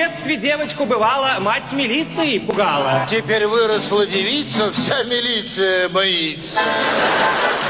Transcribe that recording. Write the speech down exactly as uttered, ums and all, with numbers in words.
детстве девочку, бывало, мать милиции пугала. Теперь выросла девица, вся милиция боится.